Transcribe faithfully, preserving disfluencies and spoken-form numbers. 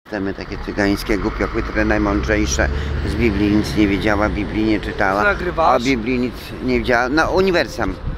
Temy takie cygańskie, głupio-chytre, najmądrzejsze. Z Biblii nic nie wiedziała, Biblii nie czytała. Nagrywasz? O Biblii nic nie wiedziała. No, uniwersam.